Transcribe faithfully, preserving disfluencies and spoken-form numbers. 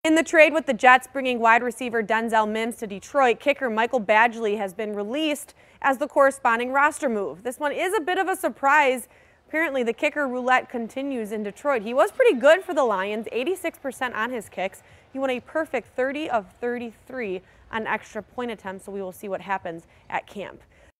In the trade with the Jets bringing wide receiver Denzel Mims to Detroit, kicker Michael Badgley has been released as the corresponding roster move. This one is a bit of a surprise. Apparently, the kicker roulette continues in Detroit. He was pretty good for the Lions, eighty-six percent on his kicks. He won a perfect thirty of thirty-three on extra point attempts, so we will see what happens at camp.